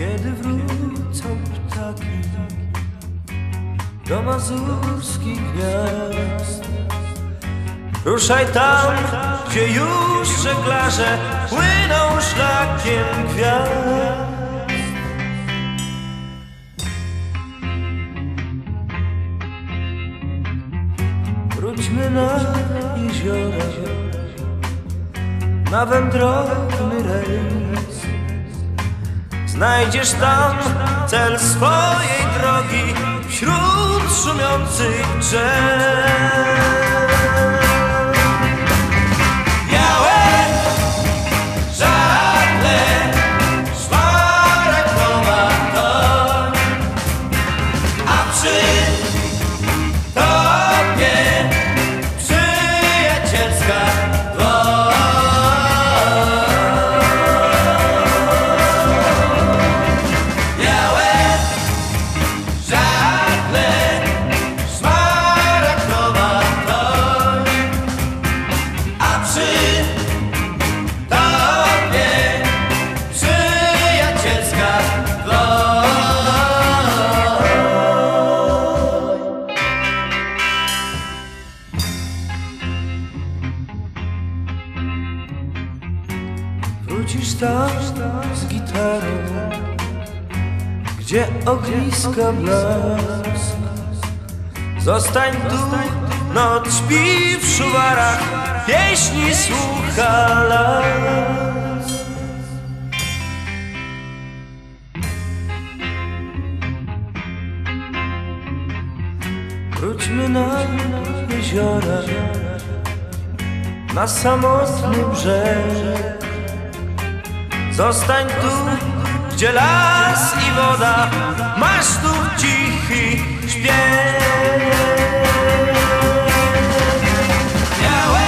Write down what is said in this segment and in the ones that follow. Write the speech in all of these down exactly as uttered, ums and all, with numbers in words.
Kiedy wrócą ptaki do mazurskich gwiazd, ruszaj tam, gdzie już żeglarze płyną szlakiem gwiazd. Wróćmy na jeziora, na wędrowny rejs. Znajdziesz tam cel swojej drogi wśród szumiących drzew. Wrócisz tam z gitarą, gdzie ogniska blask. Zostań tu, noc śpi w szuwarach, pieśni słucha las. Wróćmy na jeziora, na samotny brzeg. Zostań tu, gdzie las i woda, masz tu cichy śpiew. Białe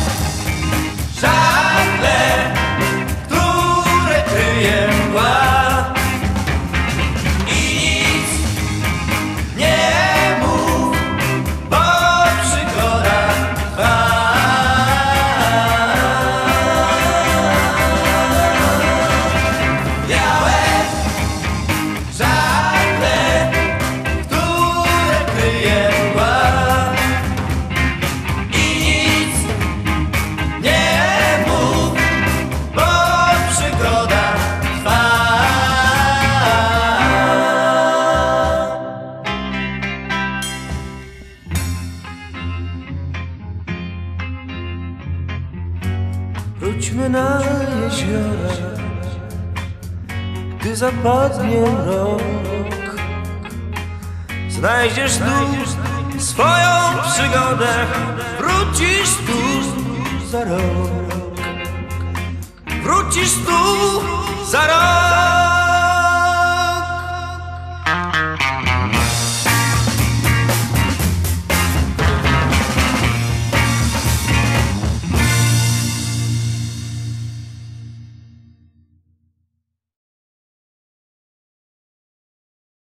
żagle, które kryje mgła, i nic nie mów, bo przygoda trwa. Wróćmy na jeziora, gdy zapadnie rok. Znajdziesz tu swoją przygodę, wrócisz tu za rok. Wrócisz tu za rok.